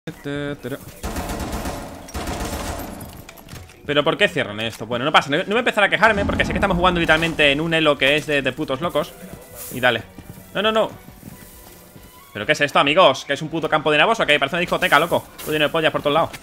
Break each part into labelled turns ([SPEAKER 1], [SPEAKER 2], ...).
[SPEAKER 1] Pero ¿por qué cierran esto? Bueno, no pasa, no voy a empezar a quejarme porque sé que estamos jugando literalmente en un elo que es de putos locos. Y dale. No, no, no. ¿Pero qué es esto, amigos? ¿Que es un puto campo de nabos o qué? Parece una discoteca, loco. Todo lleno de pollas por todos lados.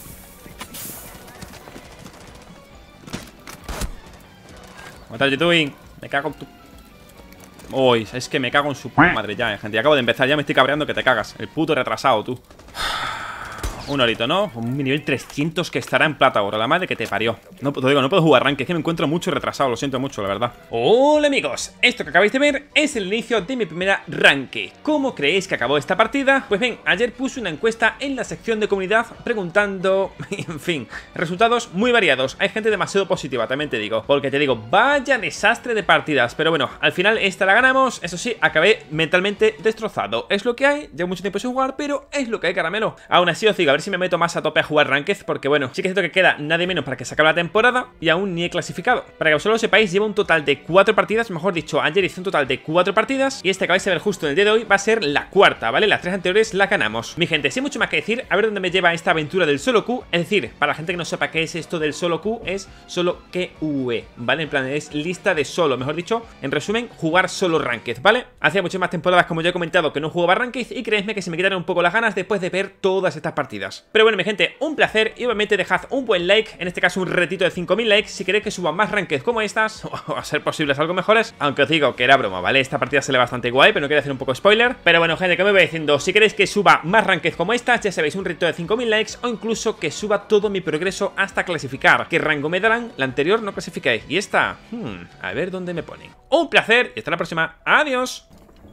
[SPEAKER 1] What are you doing? Me cago en tu... Uy, es que me cago en su puta madre ya, gente. Ya acabo de empezar, ya me estoy cabreando que te cagas. El puto retrasado, tú. Un orito, ¿no? Un nivel 300 que estará en plata ahora. La madre que te parió. No, te digo, no puedo jugar rank. Es que me encuentro mucho retrasado. Lo siento mucho, la verdad. Hola, amigos. Esto que acabáis de ver es el inicio de mi primera ranque. ¿Cómo creéis que acabó esta partida? Pues bien, ayer puse una encuesta en la sección de comunidad preguntando... En fin, resultados muy variados. Hay gente demasiado positiva, también te digo. Porque te digo, vaya desastre de partidas. Pero bueno, al final esta la ganamos. Eso sí, acabé mentalmente destrozado. Es lo que hay. Llevo mucho tiempo sin jugar, pero es lo que hay, caramelo. Aún así os digo, a ver si me meto más a tope a jugar Ranked, porque bueno, sí que es cierto que queda nadie menos para que se acabe la temporada y aún ni he clasificado. Para que vosotros lo sepáis, llevo un total de 4 partidas, mejor dicho, ayer hice un total de 4 partidas y esta que vais a ver justo en el día de hoy va a ser la cuarta, ¿vale? Las 3 anteriores la ganamos. Mi gente, sin mucho más que decir, a ver dónde me lleva esta aventura del solo Q, es decir, para la gente que no sepa qué es esto del solo Q, es solo QE, ¿vale? En plan, es lista de solo, mejor dicho, en resumen, jugar solo Ranked, ¿vale? Hacía muchas más temporadas, como ya he comentado, que no jugaba Ranked y creedme que se me quitaron un poco las ganas después de ver todas estas partidas. Pero bueno, mi gente, un placer y obviamente dejad un buen like, en este caso un retito de 5000 likes si queréis que suba más ranked como estas, o a ser posibles algo mejores, aunque os digo que era broma, ¿vale? Esta partida se ve bastante guay, pero no quería hacer un poco spoiler. Pero bueno, gente, que me voy diciendo, si queréis que suba más ranked como estas, ya sabéis, un retito de 5000 likes o incluso que suba todo mi progreso hasta clasificar. ¿Qué rango me darán? La anterior no clasificáis y esta, a ver dónde me ponen. Un placer y hasta la próxima. Adiós.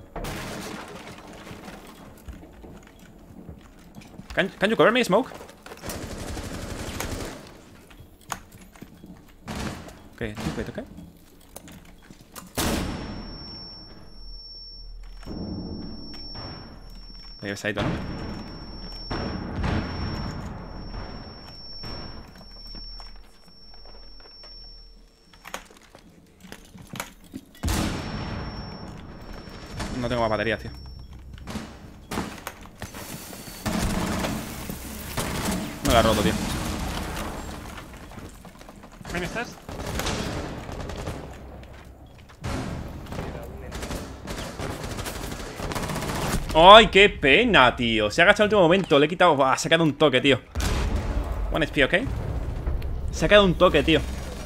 [SPEAKER 1] Can you cover me, Smoke? Okay, wait, okay. Regresadito, ¿no? No tengo más baterías, tío. No la he roto, tío.
[SPEAKER 2] ¿Ven estás?
[SPEAKER 1] ¡Ay, qué pena, tío! Se ha agachado al último momento. Le he quitado... ¡Buah! Se ha quedado un toque, tío. One SP, ¿ok? Se ha quedado un toque, tío.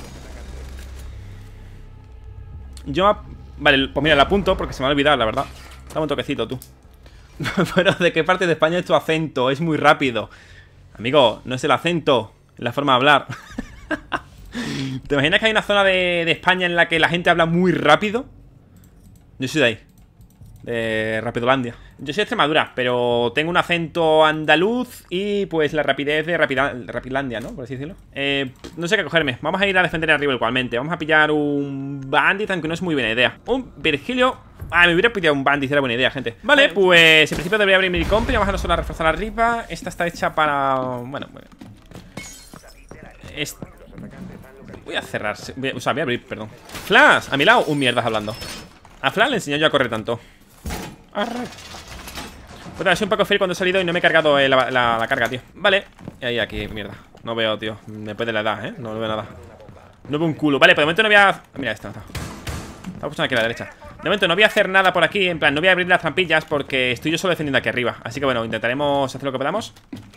[SPEAKER 1] Yo... Vale, pues mira, la apunto porque se me ha olvidado, la verdad. Dame un toquecito, tú. Pero ¿de qué parte de España es tu acento? Es muy rápido. Amigo, no es el acento, es la forma de hablar. ¿Te imaginas que hay una zona de España en la que la gente habla muy rápido? Yo soy de ahí, de Rapidolandia. Yo soy de Extremadura, pero tengo un acento andaluz y pues la rapidez de Rapilandia, ¿no? Por así decirlo. No sé qué cogerme. Vamos a ir a defender arriba igualmente. Vamos a pillar un bandit, aunque no es muy buena idea. Un Virgilio. Ah, me hubiera pillado un bandit, era buena idea, gente. Vale, pues en principio debería abrir mi compra y vamos a nosotros a reforzar arriba. Esta está hecha para... Bueno, voy a cerrar. O sea, voy a abrir, perdón. Flash, a mi lado, un mierdas hablando. A Flash le enseñó yo a correr tanto. Arre. Pues ha sido un poco fail cuando he salido y no me he cargado la carga, tío. Vale, y ahí, aquí, mierda. No veo, tío, me puede la edad, no veo nada. No veo un culo, vale, por de momento no voy a... Mira, esta. Está puesto aquí a la derecha. De momento no voy a hacer nada por aquí, en plan, no voy a abrir las trampillas porque estoy yo solo defendiendo aquí arriba. Así que bueno, intentaremos hacer lo que podamos.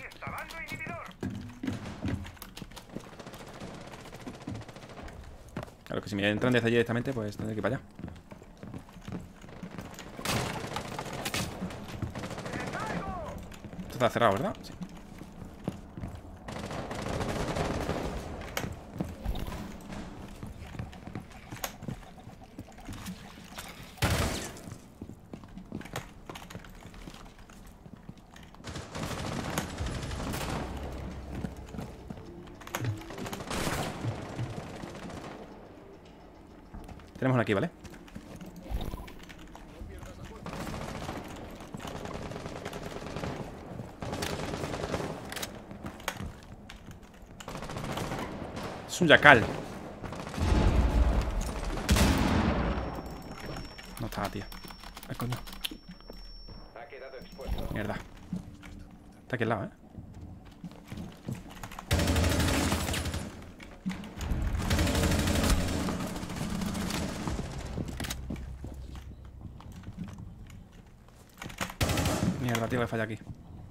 [SPEAKER 1] Claro que si me entran desde allí directamente, pues tendré que ir para allá. Esto está cerrado, ¿verdad? Sí. Tenemos uno aquí, ¿vale? Es un yacal. No está, tío. Ay, coño. Mierda. Está Está aquí al lado, ¿eh? Mierda, tío, que falla aquí.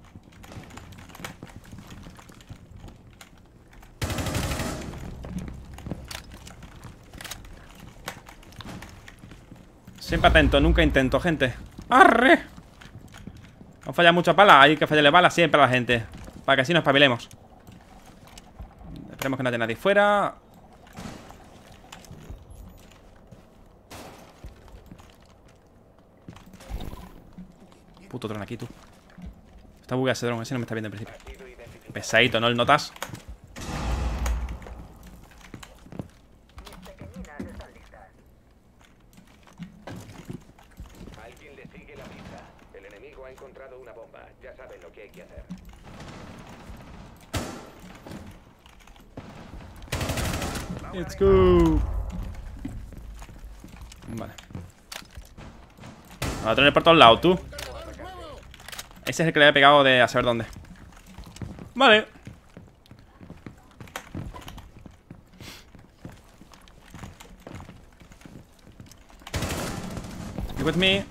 [SPEAKER 1] Siempre atento, nunca intento, gente. ¡Arre! No falla mucha pala, hay que fallarle bala siempre a la gente, para que así nos espabilemos. Esperemos que no haya nadie fuera. Puto dron aquí, tú. Está bugueado ese dron, ese no me está viendo en principio. Pesadito, ¿no? ¿El notas?
[SPEAKER 2] Alguien le sigue la pista. El enemigo ha encontrado una bomba. Ya saben lo que hay que hacer.
[SPEAKER 1] Let's go. Vale. Ahora tener por todos lados, tú. Ese es el que le he pegado de a saber dónde. Vale. You with me?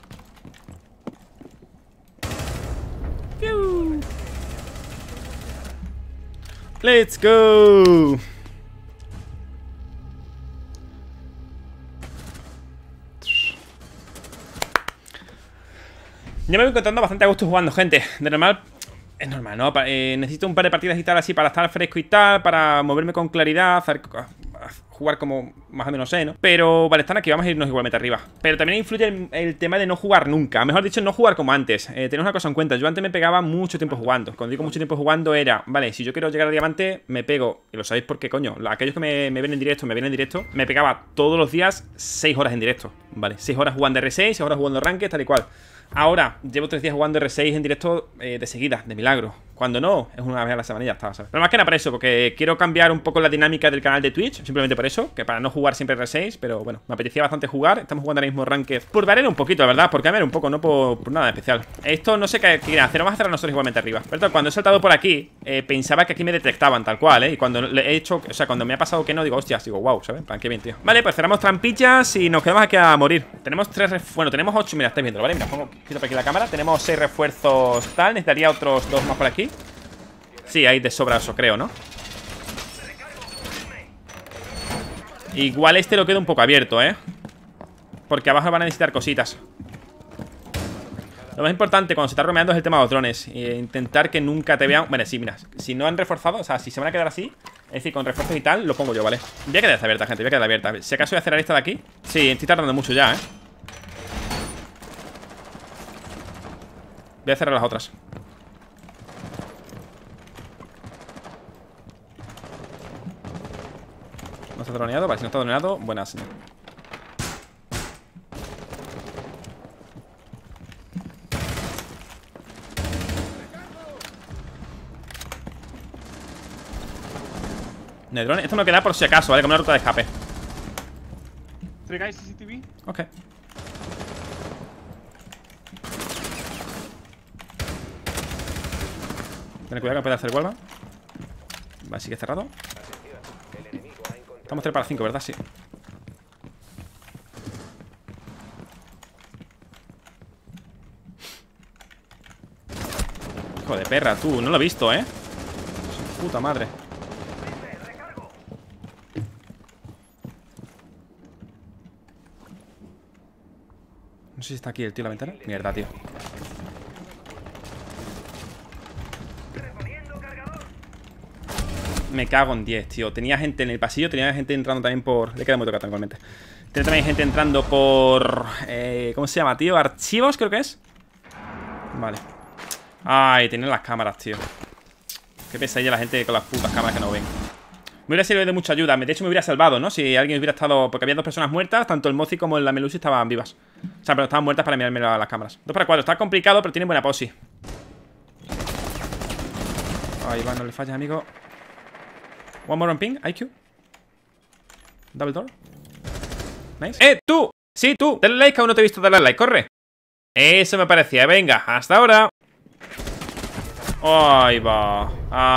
[SPEAKER 1] Pew. Let's go. Ya me voy encontrando bastante a gusto jugando, gente. De normal, es normal, ¿no? Necesito un par de partidas y tal así para estar fresco y tal, para moverme con claridad, jugar como más o menos sé, ¿no? Pero vale, están aquí, vamos a irnos igualmente arriba. Pero también influye el tema de no jugar nunca. Mejor dicho, no jugar como antes. Tenemos una cosa en cuenta, yo antes me pegaba mucho tiempo jugando. Cuando digo mucho tiempo jugando era, vale, si yo quiero llegar a diamante, me pego, y lo sabéis por qué, coño. Aquellos que me ven en directo, me pegaba todos los días 6 horas en directo. Vale, 6 horas jugando R6, 6 horas jugando Ranked, tal y cual. Ahora, llevo 3 días jugando R6 en directo de seguida, de milagro. Cuando no, es una vez a la semana y ya está, ¿sabes? Pero más que nada por eso, porque quiero cambiar un poco la dinámica del canal de Twitch. Simplemente por eso, que para no jugar siempre R6. Pero bueno, me apetecía bastante jugar. Estamos jugando ahora mismo Ranked por variar un poquito, la verdad, por cambiar un poco, no por nada especial. Esto no sé qué quieren hacer, vamos a hacer a nosotros igualmente arriba. Pero cuando he saltado por aquí, pensaba que aquí me detectaban tal cual, ¿eh? Y cuando le he hecho, o sea, cuando me ha pasado que no, digo, hostias, digo, wow, ¿sabes? Plan, qué bien, tío. Vale, pues cerramos trampillas y nos quedamos aquí a morir. Tenemos 3 bueno, tenemos 8, mira, estáis viendo, ¿vale? Mira, quito por aquí la cámara. Tenemos 6 refuerzos tal, necesitaría otros 2 más por aquí. Sí, hay de sobra eso, creo, ¿no? Igual este lo queda un poco abierto, ¿eh? Porque abajo van a necesitar cositas. Lo más importante cuando se está romeando es el tema de los drones. Intentar que nunca te vean. Bueno, sí, mira, si no han reforzado, o sea, si se van a quedar así, es decir, con refuerzos y tal, lo pongo yo, ¿vale? Voy a quedar abierta, gente, voy a quedar abierta. Si acaso voy a cerrar esta de aquí. Sí, estoy tardando mucho ya, ¿eh? Voy a cerrar las otras. No está droneado, vale, si no está droneado, buena señal. No hay drone, esto me queda por si acaso, ¿vale? Como una ruta de escape.
[SPEAKER 3] ¿Entregáis CCTV?
[SPEAKER 1] Ok. Ten cuidado que puede hacer vuelva. Vale, sigue cerrado. Estamos 3 para 5, ¿verdad? Sí. Hijo de perra, tú. No lo he visto, ¿eh? Su puta madre. No sé si está aquí el tío en la ventana. Mierda, tío. Me cago en 10, tío. Tenía gente en el pasillo, tenía gente entrando también por... Le queda muy tocado igualmente. Tiene también gente entrando por... ¿cómo se llama, tío? Archivos, creo que es. Vale. Ay, tienen las cámaras, tío. Qué pesadilla la gente con las putas cámaras que no ven. Me hubiera servido de mucha ayuda. De hecho, me hubiera salvado, ¿no? Si alguien hubiera estado... Porque había 2 personas muertas. Tanto el Mozi como la Melusi estaban vivas. O sea, pero estaban muertas para mirarme las cámaras. 2 para 4. Está complicado, pero tiene buena posi. Ahí va, no le falles, amigo. One more on ping, IQ. Double door. Nice. ¡Tú! Sí, tú. Dale like, aún no te he visto darle like. Corre. Eso me parecía. Venga, hasta ahora. Ahí va.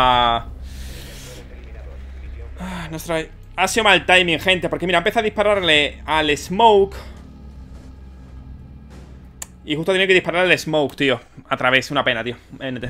[SPEAKER 1] Ha sido mal timing, gente. Porque mira, empieza a dispararle al Smoke. Y justo tiene que dispararle al Smoke, tío. A través, una pena, tío. NT.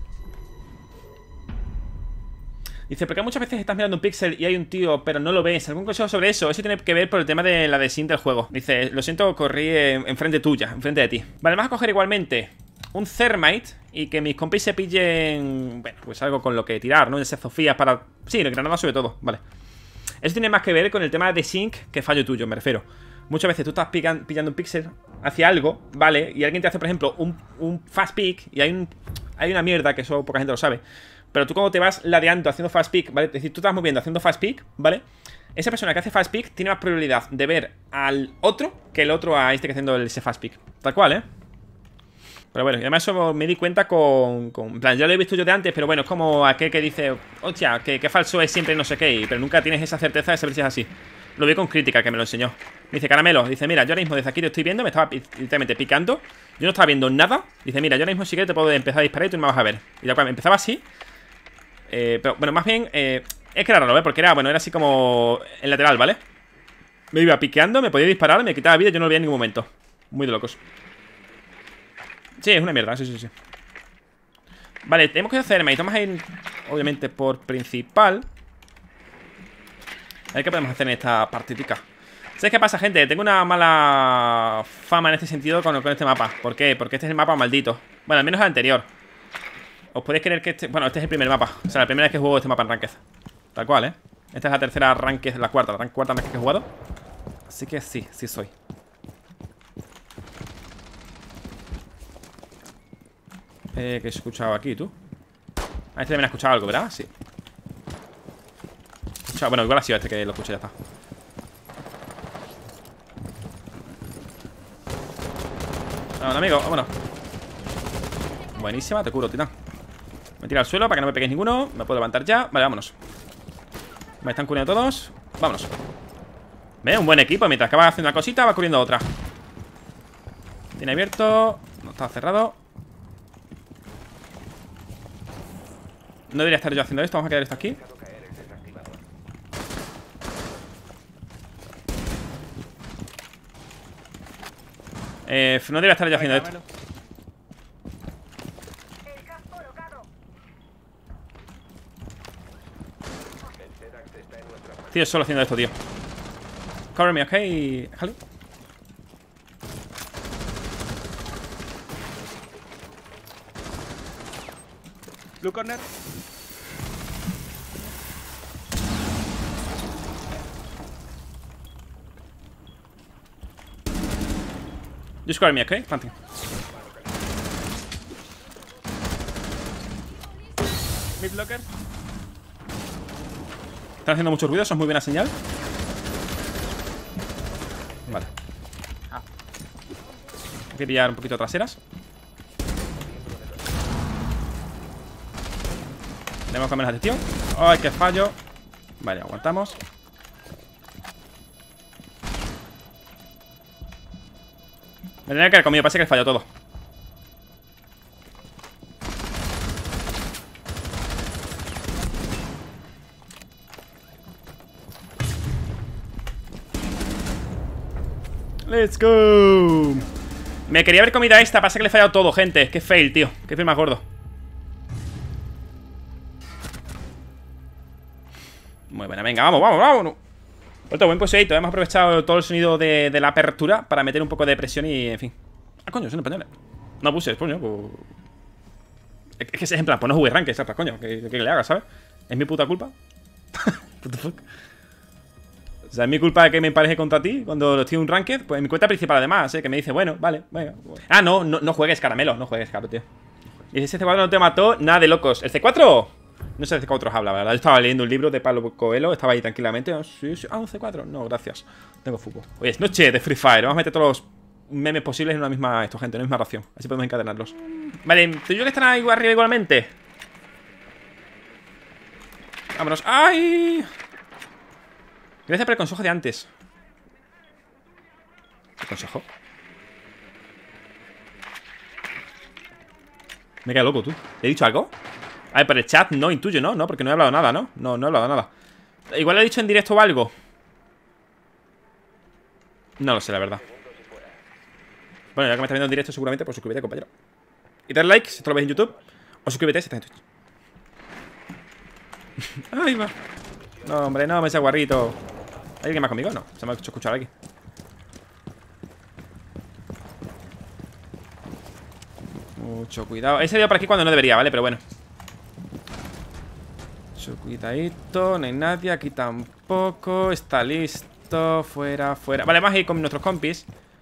[SPEAKER 1] Dice, porque muchas veces estás mirando un píxel y hay un tío, pero no lo ves. ¿Algún consejo sobre eso? Eso tiene que ver por el tema de la desync del juego. Dice, lo siento, corrí enfrente tuya, enfrente de ti. Vale, vamos a coger igualmente un Thermite y que mis compis se pillen, bueno, pues algo con lo que tirar, ¿no? Esas Sofías para... Sí, granada sobre todo, vale. Eso tiene más que ver con el tema de sync que fallo tuyo, me refiero. Muchas veces tú estás pillando un píxel hacia algo, ¿vale? Y alguien te hace, por ejemplo, un fast pick y hay una mierda que eso poca gente lo sabe. Pero tú cuando te vas ladeando haciendo fast pick, ¿vale? Es decir, tú te vas moviendo haciendo fast pick, ¿vale? Esa persona que hace fast pick tiene más probabilidad de ver al otro que el otro a este que haciendo ese fast pick. Tal cual, ¿eh? Pero bueno, además eso me di cuenta con... En plan, ya lo he visto yo de antes, pero bueno, es como aquel que dice, hostia, que falso es siempre no sé qué, pero nunca tienes esa certeza de saber si es así. Lo vi con Crítica, que me lo enseñó. Me dice, Caramelo, dice, mira, yo ahora mismo desde aquí te estoy viendo, me estaba literalmente picando. Yo no estaba viendo nada. Dice, mira, yo ahora mismo sí que te puedo empezar a disparar y tú me vas a ver. Y ya cuando empezaba así. Pero bueno, más bien, es que era raro, ¿eh? Porque era, bueno, era así como en lateral, ¿vale? Me iba piqueando, me podía disparar, me quitaba vida y yo no lo veía en ningún momento. Muy de locos. Sí, es una mierda, sí. Vale, tenemos que hacer, vamos a ir, obviamente, por principal. A ver qué podemos hacer en esta partidica. ¿Sabes qué pasa, gente? Tengo una mala fama en este sentido con este mapa. ¿Por qué? Porque este es el mapa maldito. Bueno, al menos el anterior. ¿Os podéis creer que este... Bueno, este es el primer mapa. O sea, la primera vez que juego este mapa en Ranked. Tal cual, ¿eh? Esta es la tercera Ranked, la cuarta Ranked que he jugado. Así que sí soy. ¿Qué he escuchado aquí, tú? Ah, este también ha escuchado algo, ¿verdad? Sí. Bueno, igual ha sido este que lo escuché, ya está. Vámonos, amigo, vámonos. Buenísima, te curo, titán. Me tiro al suelo para que no me peguéis ninguno. Me puedo levantar ya, vale, vámonos. Me están cubriendo todos, vámonos. Ve, un buen equipo, mientras que va haciendo una cosita va cubriendo otra. Tiene abierto. No está cerrado. No debería estar yo haciendo esto, vamos a quedar esto aquí. No debería estar yo haciendo esto. Tío, solo haciendo esto, tío. Cover me, ok, Jali.
[SPEAKER 3] Blue corner.
[SPEAKER 1] Just cover me, ok, planting.
[SPEAKER 3] Mid blocker.
[SPEAKER 1] Están haciendo mucho ruido, eso es muy buena señal. Vale. Hay que pillar un poquito traseras. Tenemos que cambiar la gestión. ¡Ay, qué fallo! Vale, aguantamos. Me tenía que haber comido, parece que falló todo. ¡Let's go! Me quería haber comido a esta, pasa que le he fallado todo, gente. Qué fail, tío. Qué fail más gordo. Muy buena, venga, vamos. Buen poseíto, hemos aprovechado todo el sonido de la apertura para meter un poco de presión y, en fin. Ah, coño, son españoles. No puse, coño, pues... Es que es en plan, pues no jugué rank, ¿sabes? Coño, que le haga, ¿sabes? ¿Es mi puta culpa? What the fuck? O sea, es mi culpa que me empareje contra ti cuando estoy en un ranked. Pues en mi cuenta principal además, que me dice, bueno, vale, venga. Ah, no juegues, Caramelo, no juegues, caro, tío. Y si ese C4 no te mató, nada de locos. ¿El C4? No sé de C4 habla, ¿verdad? Yo estaba leyendo un libro de Pablo Coelho, estaba ahí tranquilamente. Sí. Ah, un C4. No, gracias. Tengo fútbol. Oye, es noche de Free Fire. Vamos a meter todos los memes posibles en una misma, gente, en una misma ración. Así podemos encadenarlos. Vale, tú y yo que están ahí arriba igualmente. Vámonos. ¡Ay! Gracias por el consejo de antes. ¿Qué consejo? Me he quedado loco, tú. ¿He dicho algo? A ver, por el chat no intuyo, ¿no? No, porque no he hablado nada, ¿no? No, no he hablado nada. Igual lo he dicho en directo o algo. No lo sé, la verdad. Bueno, ya que me estás viendo en directo seguramente, pues suscríbete, compañero. Y dale like si esto lo ves en YouTube. O suscríbete si estás en Twitch. Ay, va. No, hombre, no, me ese guarrito. ¿Hay alguien más conmigo? No, se me ha hecho escuchar aquí. Mucho cuidado. He salido por aquí cuando no debería, ¿vale? Pero bueno. Mucho cuidadito. No hay nadie. Aquí tampoco. Está listo. Fuera, fuera. Vale, vamos a ir con nuestros compis.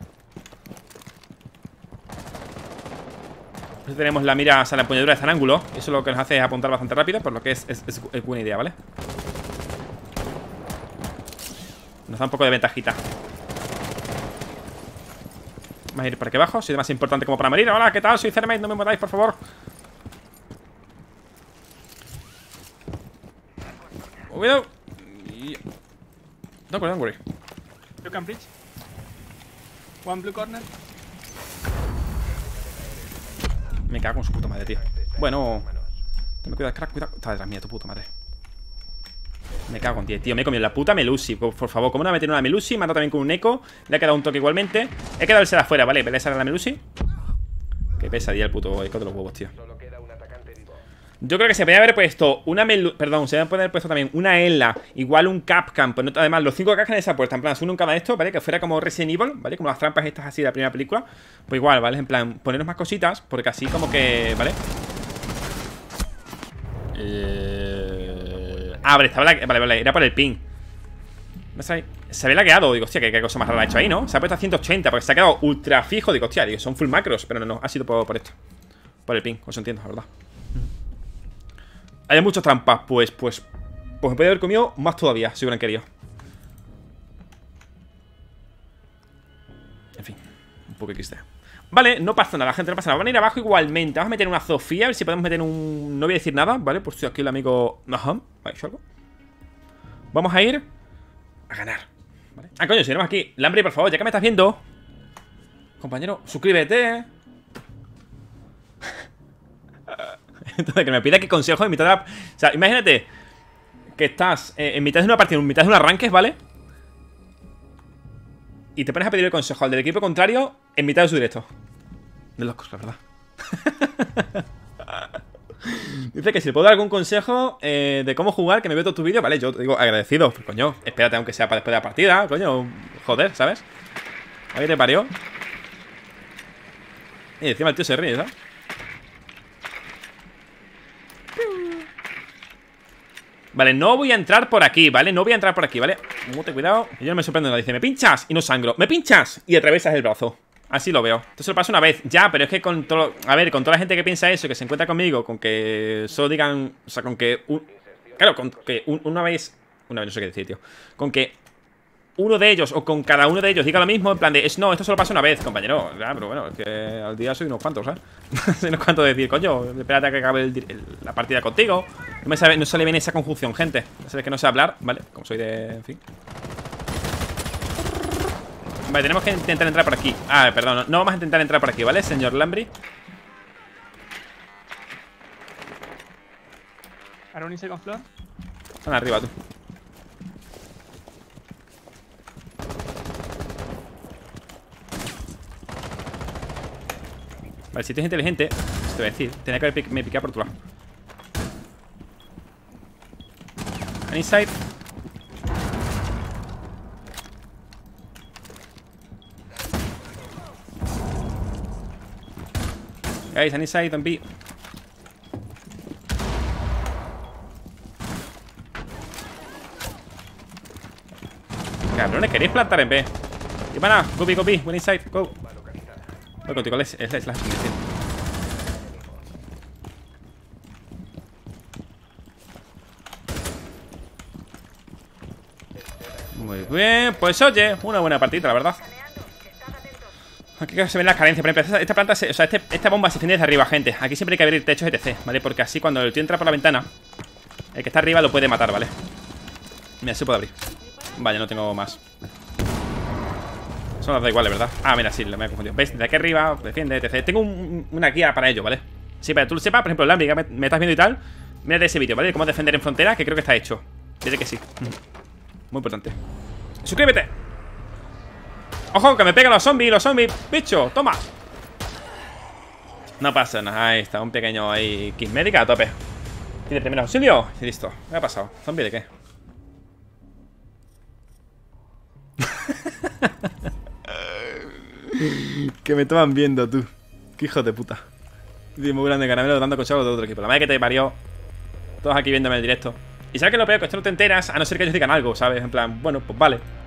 [SPEAKER 1] Tenemos la mira, o sea, la empuñadura está en ángulo. Eso lo que nos hace es apuntar bastante rápido. Por lo que es buena idea, ¿vale? Nos da un poco de ventajita. Vamos a ir por aquí abajo. Soy demasiado importante como para morir. Hola, ¿qué tal? Soy Cermate, no me matáis, por favor. Cuidado. Don't worry.
[SPEAKER 3] You can bridge. One blue corner.
[SPEAKER 1] Me cago en su puta madre, tío. Bueno. Ten cuidado, crack, cuidado. Está detrás mía, tu puta madre. Me cago en 10, tío. Me he comido la puta Melusi. Por favor, ¿cómo no me meten una Melusi? Me ha dado también con un eco. Le ha quedado un toque igualmente. He quedado el ser afuera, ¿vale? ¿Ves a la Melusi? Qué pesadilla el puto eco de los huevos, tío. Yo creo que se podría haber puesto una Perdón, se podría haber puesto también una Ela. Igual un Capcom. Pues no, además, los 5 cajas en esa puerta. En plan, uno en cada de estos, ¿vale? Que fuera como Resident Evil, ¿vale? Como las trampas estas así de la primera película. Pues igual, ¿vale? En plan, ponernos más cositas. Porque así como que... ¿Vale? Ah, vale, estaba vale, era por el ping. Se había lagueado. Digo, hostia, ¿qué cosa más rara ha hecho ahí, ¿no? Se ha puesto a 180 porque se ha quedado ultra fijo. Digo, hostia, digo, son full macros. Pero no, ha sido por esto. Por el ping, os entiendo, la verdad. Hay muchas trampas, pues me podría haber comido más todavía, si hubieran querido. En fin, un poco XD. Vale, no pasa nada, gente, no pasa nada. Van a ir abajo igualmente. Vamos a meter una Sofía, a ver si podemos meter un... No voy a decir nada, ¿vale? Por si aquí el amigo... Ajá, ¿ha hecho algo? Vamos a ir a ganar, ¿vale? Ah, coño, si tenemos aquí Lambri, por favor, ya que me estás viendo, compañero, suscríbete. Entonces, que me pida que consejo en mitad de la... O sea, imagínate que estás en mitad de una partida, en mitad de un arranque, ¿vale? Y te pones a pedir el consejo al del equipo contrario en mitad de su directo. De locos, la verdad. Dice que si le puedo dar algún consejo de cómo jugar, que me veo todo tu vídeo, vale, yo te digo agradecido. Pero, coño, espérate aunque sea para después de la partida, coño, joder, ¿sabes? Ahí te parió. Y encima el tío se ríe, ¿sabes? Vale, no voy a entrar por aquí, ¿vale? No voy a entrar por aquí, ¿vale? Ten cuidado. Y yo no me sorprendo nada. Dice, me pinchas y no sangro. Me pinchas y atravesas el brazo. Así lo veo. Entonces lo paso una vez. Ya, pero es que con todo... A ver, con toda la gente que piensa eso, que se encuentra conmigo, con que solo digan... O sea, con que... Claro, con que una vez... Una vez, no sé qué decir, tío. Con que uno de ellos, o con cada uno de ellos, diga lo mismo, en plan de... No, esto solo pasa una vez, compañero. Ya, pero bueno, es que al día soy unos cuantos, ¿sabes? Soy unos cuantos de decir, coño, espérate a que acabe la partida contigo. No sale bien esa conjunción, gente. Ya sabes que no sé hablar, ¿vale? Como soy de... En fin. Vale, tenemos que intentar entrar por aquí. Ah, perdón, no vamos a intentar entrar por aquí, ¿vale, señor Lambri?
[SPEAKER 3] Ahora un second floor.
[SPEAKER 1] Están arriba, tú. Vale, si tú eres inteligente, te voy a decir, tenía que haberme picado por tu lado. An inside. Guys, an inside, don't be. Cabrones, queréis plantar en B. Y van a, copy, one inside, go. Voy contigo, es la siguiente. Muy bien, pues oye, una buena partida, la verdad. Aquí se ven las carencias. Por ejemplo, esta planta, o sea, esta bomba se defiende desde arriba, gente. Aquí siempre hay que abrir techos etc, ¿vale? Porque así cuando el tío entra por la ventana, el que está arriba lo puede matar, ¿vale? Mira, se puede abrir. Vaya, no tengo más. Eso nos da igual, de verdad. Ah, mira, sí, me he confundido. ¿Ves? De aquí arriba, defiende, etc. Tengo una guía para ello, ¿vale? Sí, para que tú lo sepas, por ejemplo, Lambri, que me estás viendo y tal, mírate ese vídeo, ¿vale? De cómo defender en frontera, que creo que está hecho. Diré que sí. Muy importante. ¡Suscríbete! ¡Ojo, que me pegan los zombies, bicho! ¡Toma! No pasa nada, ahí está, un pequeño ahí kit médica a tope. ¿Tiene primer auxilio? Y listo. ¿Qué ha pasado? ¿Zombie de qué? Que me toman viendo, tú. Qué hijo de puta. Tío, muy grande caramelo dando consejos de otro equipo. La madre que te parió. Todos aquí viéndome el directo. Y sabes que lo peor, que esto no te enteras, a no ser que ellos digan algo, ¿sabes? En plan, bueno, pues vale.